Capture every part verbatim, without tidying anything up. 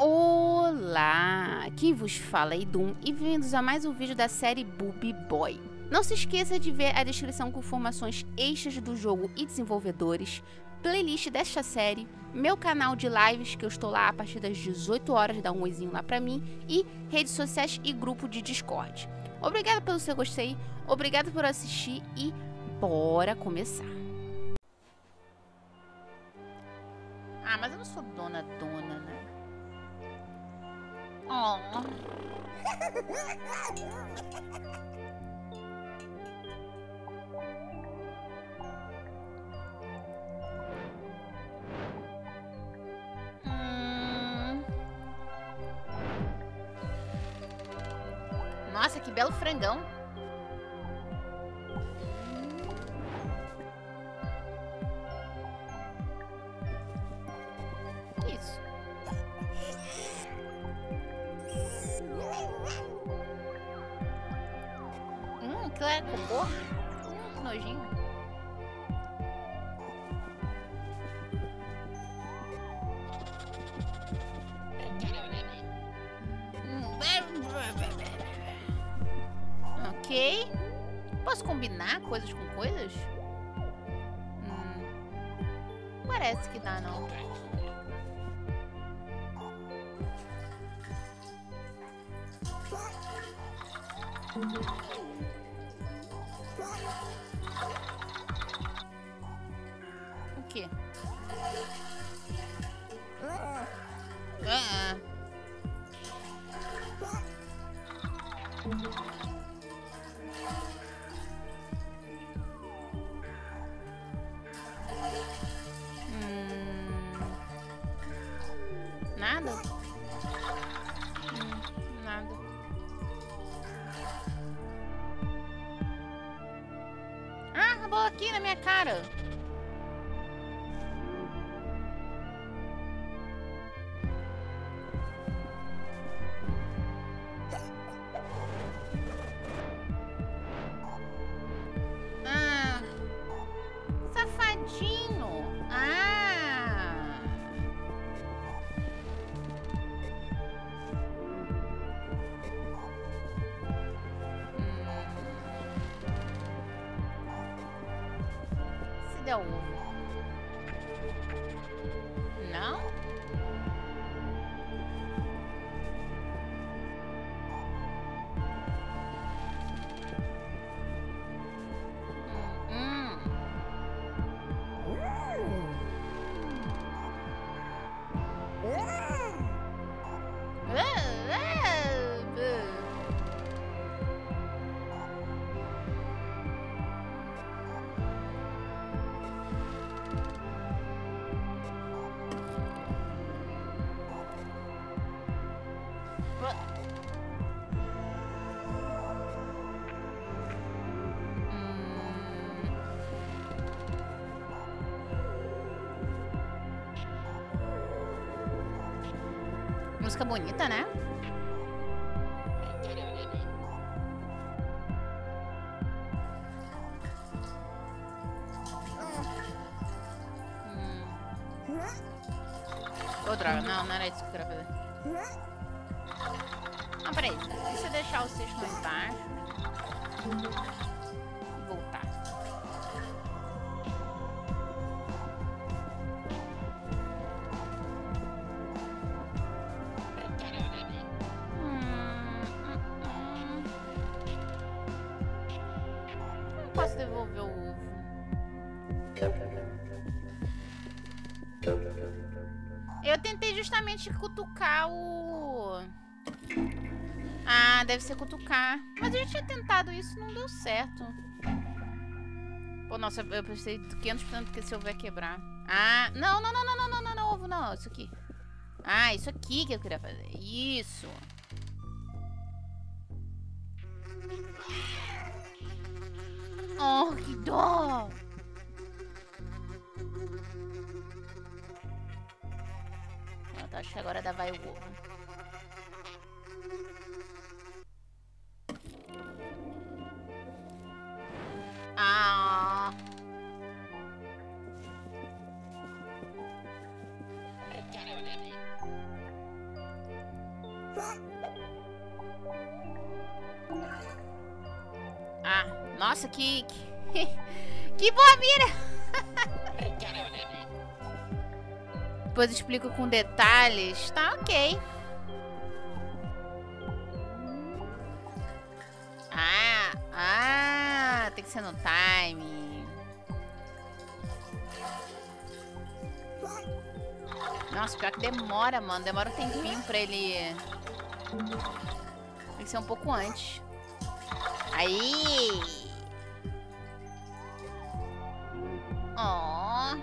Olá, quem vos fala é Idum e bem-vindos a mais um vídeo da série Booby Boy. Não se esqueça de ver a descrição com informações extras do jogo e desenvolvedores, playlist desta série, meu canal de lives que eu estou lá a partir das dezoito horas, dá um oizinho lá pra mim, e redes sociais e grupo de Discord. Obrigada pelo seu gostei, obrigada por assistir e bora começar. Ah, mas eu não sou dona dona, né? Oh. hum. Nossa, que belo frangão. Isso. Hum, que é cocô? Hum, que nojinho. Ok. Posso combinar coisas com coisas? Hum, parece que dá, não. O quê? Ah. Hum. Nada? Hum, nada. Ah, a bola aqui na minha cara. Ah, safadinho. Ah. Se der ovo. Não? Hum. Música bonita, né? Hum. Ô, droga, não, não era isso que eu queria fazer. Não, peraí. E se eu deixar o cesto lá embaixo? E voltar. Posso devolver o ovo. Eu tentei justamente cutucar o... Ah, deve ser cutucar. Mas eu já tinha tentado isso, não deu certo. Pô, nossa, eu pensei quinhentos por cento que esse ovo vai quebrar. Ah, não, não, não, não, não, não, não, não, ovo não, isso aqui. Ah, isso aqui que eu queria fazer. Isso. Oh, que dó! Pronto, acho que agora dá vai o ovo. Ah! Ah, nossa, que... Que, que boa mira! Depois explico com detalhes. Tá, ok. Ah, ah, tem que ser no time. Nossa, pior que demora, mano. Demora um tempinho pra ele... Tem que ser um pouco antes. Aí! Ó.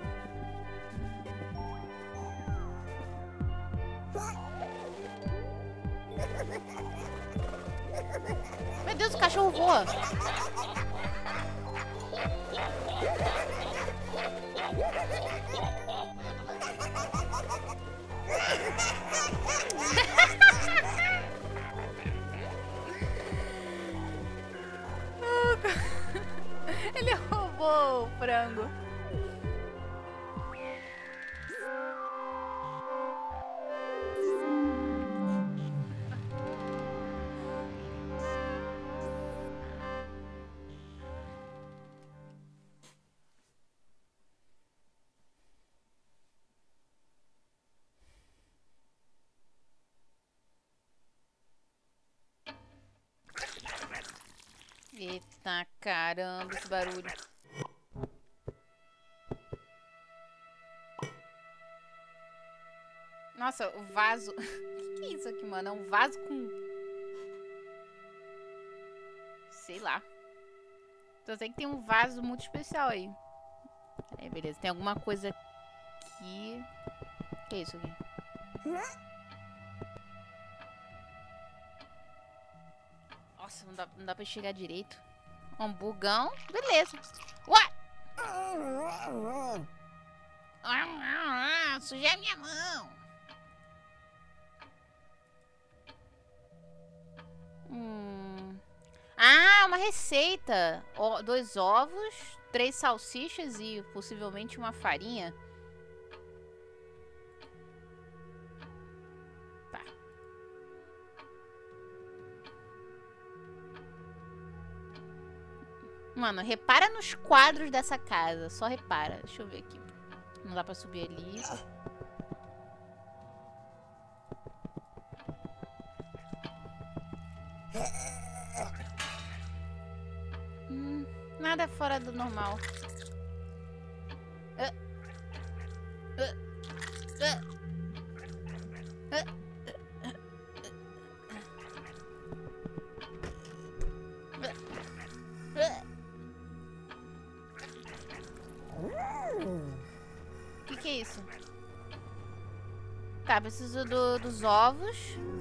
Meu Deus, o cachorro voa. Ele roubou o frango. Eita caramba, esse barulho. Nossa, o vaso. O que, que é isso aqui, mano? É um vaso com... Sei lá. Só sei que tem um vaso muito especial aí. É, beleza. Tem alguma coisa aqui. O que é isso aqui? Nossa, não dá, não dá pra enxergar direito. Um bugão. Beleza. What? Sujei a minha mão. Hum. Ah, uma receita. O, dois ovos, três salsichas e possivelmente uma farinha. Tá. Mano, repara nos quadros dessa casa. Só repara. Deixa eu ver aqui. Não dá pra subir ali. Hum, nada fora do normal. Uh, uh, uh, uh, uh, uh. Que que é isso? Tá, preciso do, dos ovos.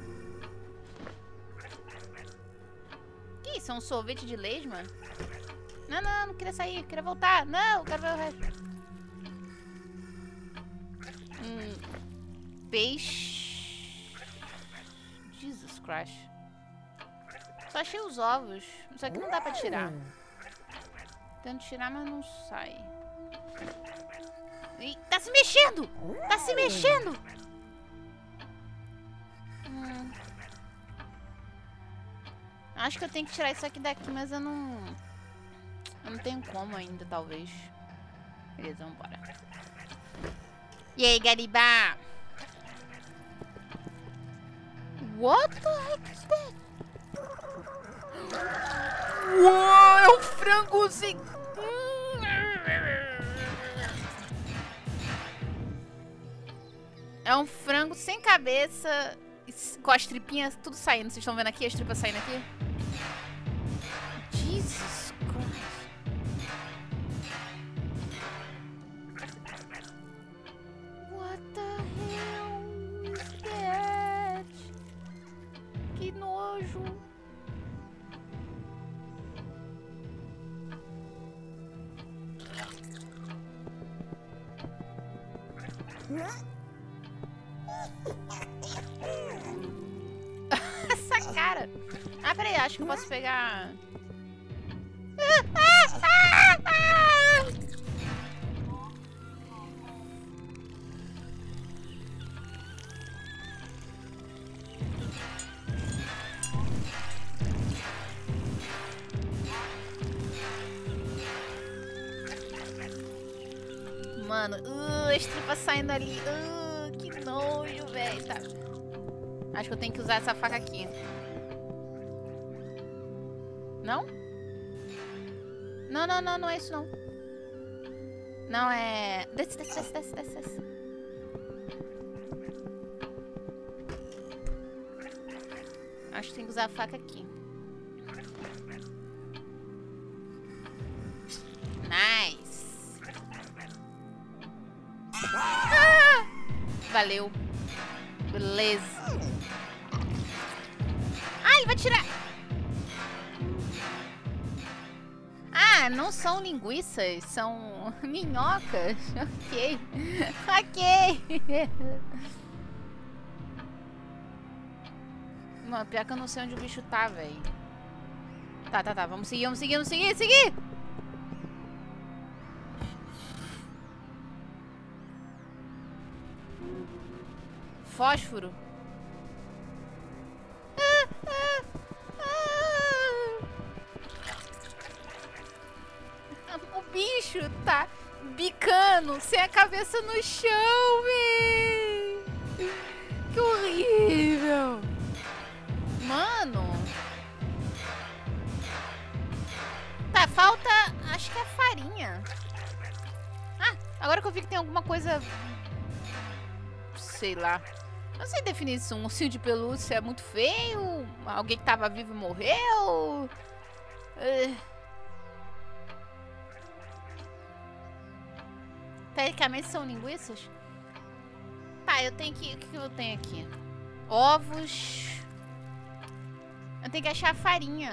Que isso? É um sorvete de lesma? Não, não, não queria sair, queria voltar. Não, quero ver o resto. Hum, peixe. Jesus Christ. Só achei os ovos. Isso aqui não dá pra tirar. Tento tirar, mas não sai. Ih, tá se mexendo! Tá se mexendo! Hum. Acho que eu tenho que tirar isso aqui daqui, mas eu não... Eu não tenho como ainda, talvez. Beleza, vambora. E aí, Garibá? What the heck is that? Uou, é um frango sem... É um frango sem cabeça, com as tripinhas tudo saindo. Vocês estão vendo aqui as tripas saindo aqui? Jesus Christ. What the hell is that? Que nojo. Essa cara. Ah, peraí, acho que eu posso pegar... mano. Uh, as tripas saindo ali. Uh, que nojo, velho. Tá. Acho que eu tenho que usar essa faca aqui. Não? Não, não, não, não é isso não. Não, é... Desce, desce, desce, desce, desce, desce. Acho que tem que usar a faca aqui. Nice. Ah! Valeu. Beleza. Ah, ele vai tirar. Ah, não são linguiças, são minhocas. Ok. Ok. Mano, pior que eu não sei onde o bicho tá, velho. Tá, tá, tá. Vamos seguir, vamos seguir, vamos seguir, seguir. Fósforo. Ah, ah, ah. O bicho tá bicando sem a cabeça no chão, véi. Que horrível. Mano. Tá, falta... Acho que é farinha. Ah, agora que eu vi que tem alguma coisa... Sei lá. Não sei definir isso. Um ursinho de pelúcia é muito feio? Alguém que tava vivo e morreu? Uh... Tecnicamente são linguiças? Tá, eu tenho que... O que, que eu tenho aqui? Ovos... Eu tenho que achar a farinha.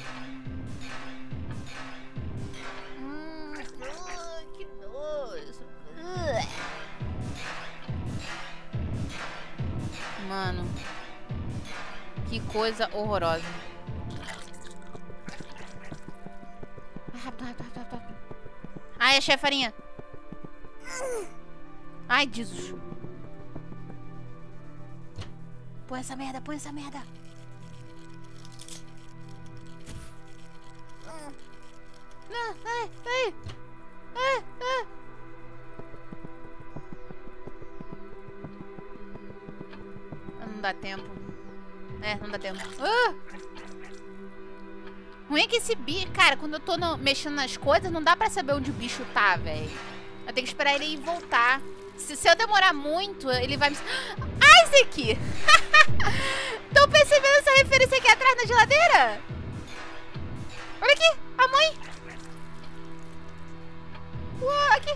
Hum, uh, que nojo. Uh. Mano. Que coisa horrorosa. Rápido, rápido, rápido, rápido. Ai, achei a farinha. Ai, Jesus. Põe essa merda, põe essa merda. Ai, ai, ai, ai, ai. Não dá tempo. É, não dá tempo. Ah! Ruim é que esse bicho... Cara, quando eu tô no, mexendo nas coisas, não dá pra saber onde o bicho tá, velho. Eu tenho que esperar ele ir voltar. Se, se eu demorar muito, ele vai me... Isaac! Tô percebendo essa referência aqui atrás na geladeira? Olha aqui, a mãe. Uou, aqui.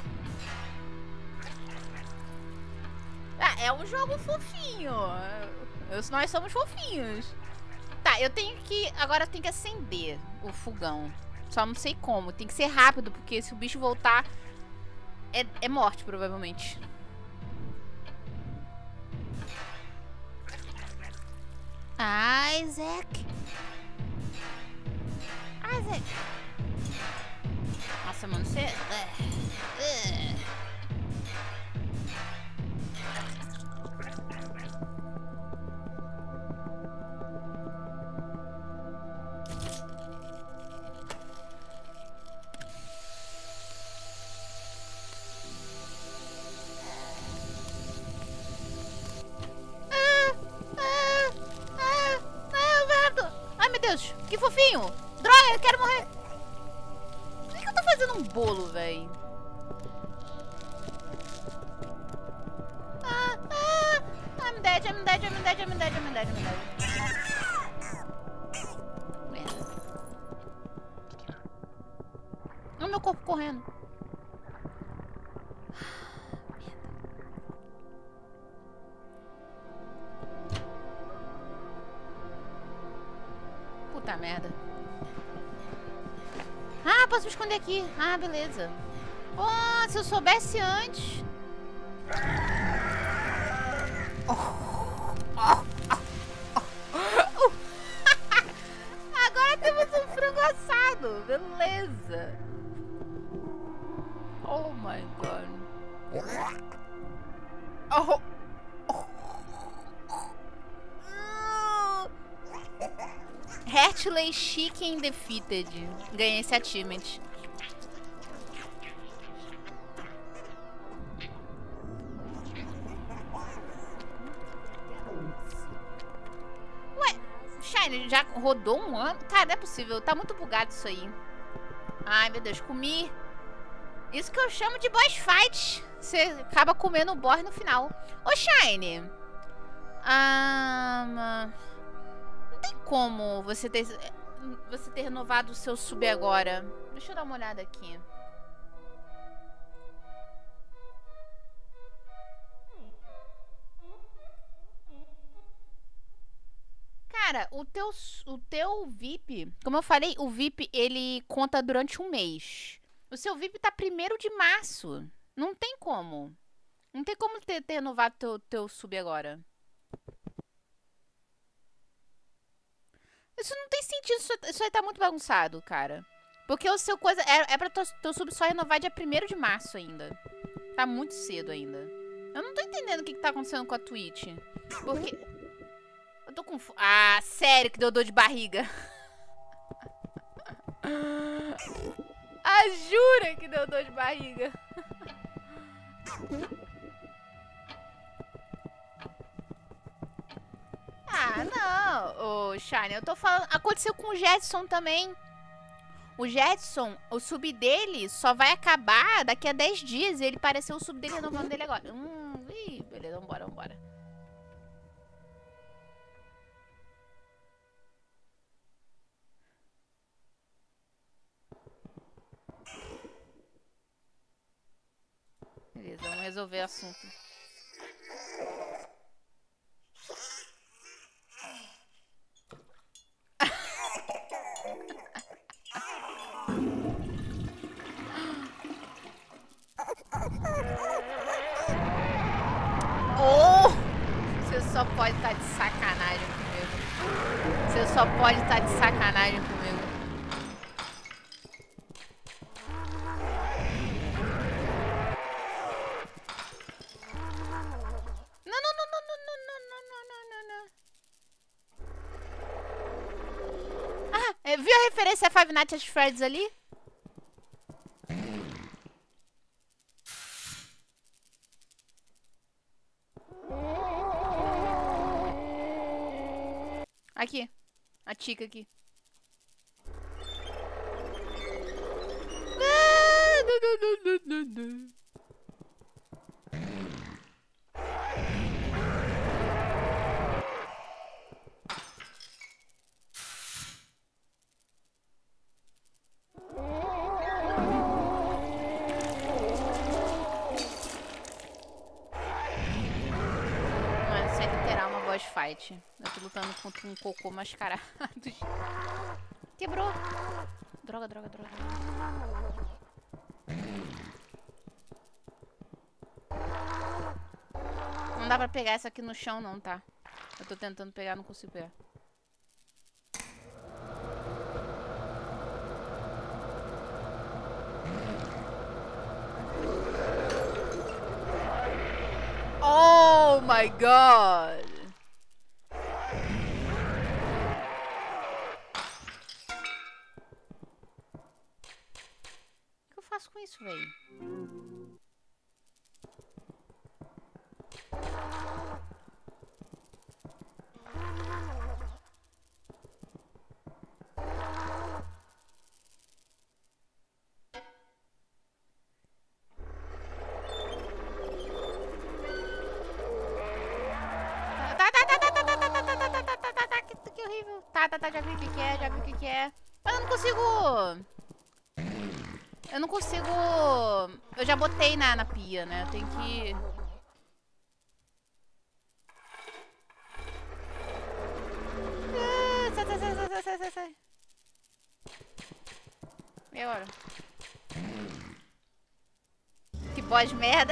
Ah, é um jogo fofinho. Eu, nós somos fofinhos. Tá, eu tenho que... Agora eu tenho que acender o fogão. Só não sei como. Tem que ser rápido, porque se o bicho voltar... É, é morte, provavelmente. Isaac. Isaac. Nossa, mano, você... Uh, uh. Que fofinho! Droga, eu quero morrer! Por que eu tô fazendo um bolo, velho? Ah, ah, I'm dead, I'm dead, I'm dead, I'm dead, I'm dead, I'm dead. Merda. Olha o meu corpo correndo. Puta merda. Ah, posso me esconder aqui. Ah, beleza. Oh, se eu soubesse antes. Agora temos um frango assado. Beleza. Oh my god. Oh. Heartless Chicken Defeated. Ganhei esse achievement. Shine, já rodou um ano? Cara, não é possível. Tá muito bugado isso aí. Ai, meu Deus, comi. Isso que eu chamo de boss fight. Você acaba comendo o boss no final. Ô, Shine. Ah, não tem como você ter, você ter renovado o seu sub agora. Deixa eu dar uma olhada aqui. Cara, o teu, o teu V I P, como eu falei, o V I P, ele conta durante um mês. O seu V I P tá primeiro de março. Não tem como. Não tem como ter, ter renovado teu, teu sub agora. Isso não tem sentido. Isso, isso aí tá muito bagunçado, cara. Porque o seu coisa... É, é pra teu, teu sub só renovar dia primeiro de março ainda. Tá muito cedo ainda. Eu não tô entendendo o que, que tá acontecendo com a Twitch. Porque... Eu tô com... Ah, sério que deu dor de barriga. Ah, jura que deu dor de barriga. Ah, não. Ô, Shine, eu tô falando... Aconteceu com o Jetson também. O Jetson, o sub dele só vai acabar daqui a dez dias. E ele pareceu o sub dele renovando dele agora. Hum, ih, beleza, vambora, vambora. Beleza, vamos resolver o assunto. Oh! Você só pode estar de sacanagem comigo. Você só pode estar de sacanagem comigo. Não, não, não, não, não, não, não, não, não, não. Ah, é, viu a referência a Five Nights at Freddy's ali? Aqui. A Tica aqui. Fight. Eu tô lutando contra um cocô mascarado. Quebrou. Droga, droga, droga. Não dá pra pegar essa aqui no chão não, tá? Eu tô tentando pegar, não consigo pegar. Oh my god! O que eu faço com isso, velho? Tá, tá, tá, já vi o que que é, já vi o que que é. Mas eu não consigo... Eu não consigo... Eu já botei na, na pia, né? Eu tenho que... Ah, sai, sai, sai, sai, sai, sai, sai. E agora? Que boss merda.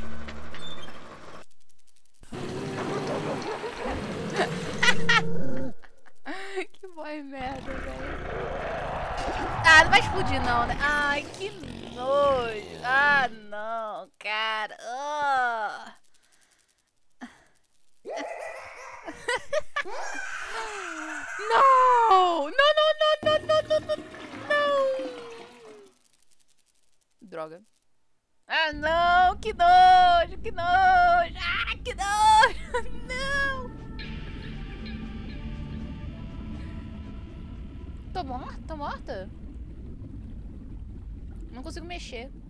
Que boy merda, velho. Ah, não vai explodir não, né? Ai, que nojo. Ah, não, cara. Oh. Não! Não, não, não, não, não, não, não, não. Droga. Ah, não, que nojo, que nojo. Ah, que nojo. Não. morta. Não consigo mexer.